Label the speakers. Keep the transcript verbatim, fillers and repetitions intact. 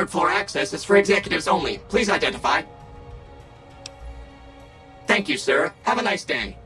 Speaker 1: Third floor access is for executives only. Please identify. Thank you, sir. Have a nice day.